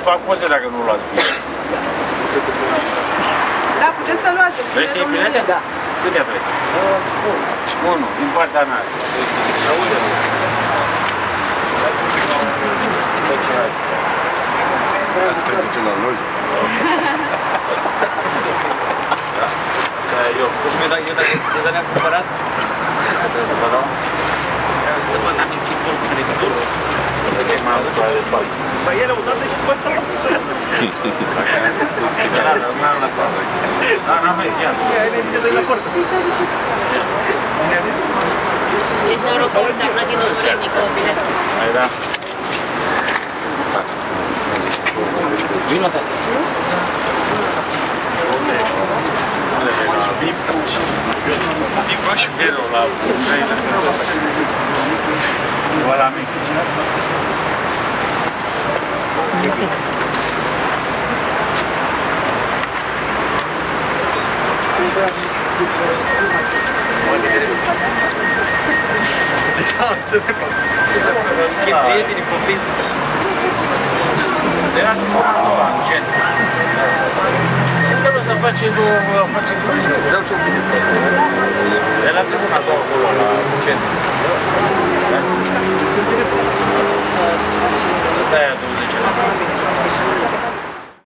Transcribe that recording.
fac poze dacă nu luați bine. Da, puteți să luați. Vrei să iei bilete? Da. Câte vrei? Unu, din partea mea. Asta zice la noi. Eu dacă ne-am cumpărat, trebuie să vă dau. Să vă dau nici un creditor. Păi ele odată și după să Da, n-am mai ziat. Ești norocos, seamnă din nou cernic, biletul. Hai, da. Vino, tata. Bip și zero la Ucraina. Ăla mic. Schimb prietenii pe Facebook. Era ăla în centru. Încă nu să facem dăm și o minută. El a trecut acolo la centru. Da? De-aia